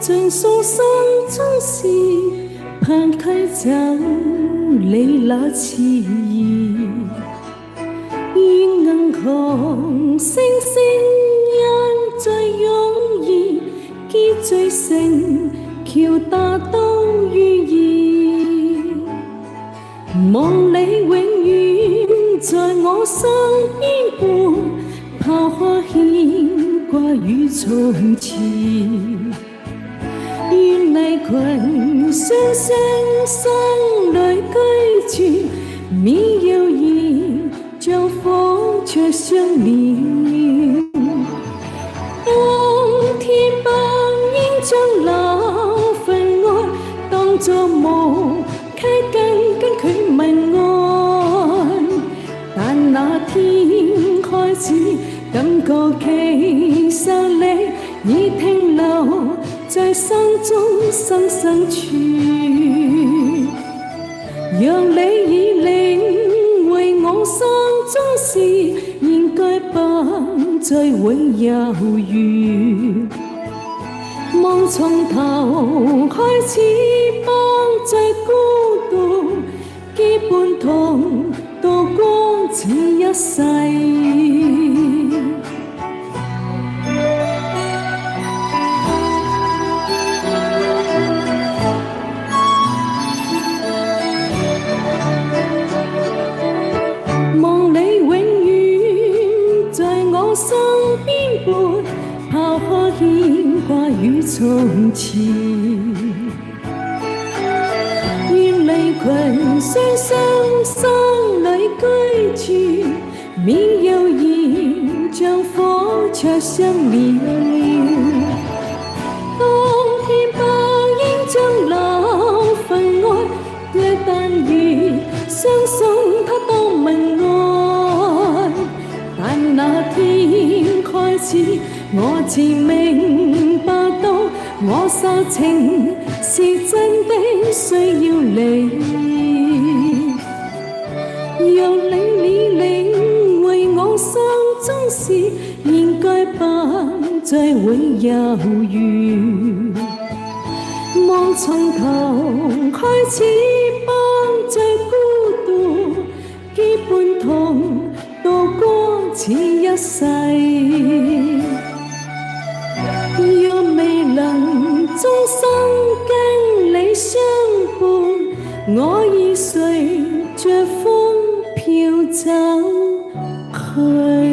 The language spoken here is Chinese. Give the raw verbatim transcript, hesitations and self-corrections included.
盡訴心中事，盼溪走你那遲疑。願銀河星星因最容易結聚成橋達到寓意。望你永遠在我身邊伴，拋開牽掛與從前。願離群雙雙生裏居住，免謠言像火灼相連。當天不應將那份愛當作無溪根跟佢問安，但那天開始感覺其實你已停留在心中深深處，讓你已領會我心中事，應該不再會猶豫。望從頭開始，不再孤獨，結伴同度過這一世。身邊伴，拋開牽掛與從前。願離群雙雙生裏居住，免謠言像火灼相連。當天不應將那份愛對但願相送他當問安，但那天開始，我自明白到我受情是真的需要你，讓你已領會我心中事，應該不再會猶豫。望從頭開始，不再孤獨，結伴同度過這一世。若未能終生跟你相伴，我已隨着風飄走去。